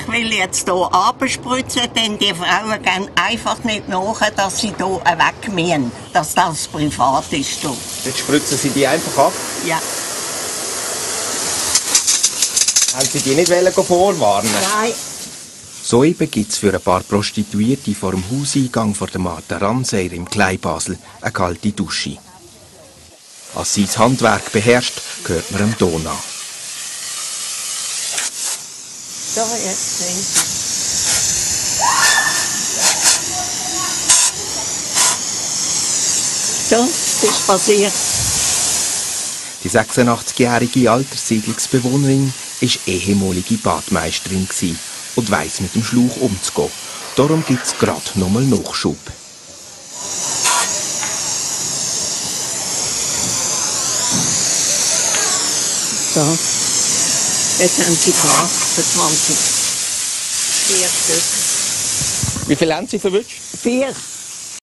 ich will jetzt hier abspritzen, denn die Frauen gehen einfach nicht nach, dass sie hier weg müssen, dass das privat ist. Hier. Jetzt spritzen Sie die einfach ab? Ja. Haben Sie die nicht vorwarnen? Nein. Soeben gibt es für ein paar Prostituierte vor dem Hauseingang vor der Martha Ramseyer im Kleinbasel eine kalte Dusche. Als sie das Handwerk beherrscht, gehört man dem Ton an. So, jetzt sehen Sie. So, das ist passiert. Die 86-jährige Alterssiedlungsbewohnerin war ehemalige Badmeisterin und weiss mit dem Schlauch umzugehen. Darum gibt es gerade nochmal Nachschub. So, jetzt haben Sie gehabt für 20. 4 Stück. Wie viel haben Sie verwünscht? 4.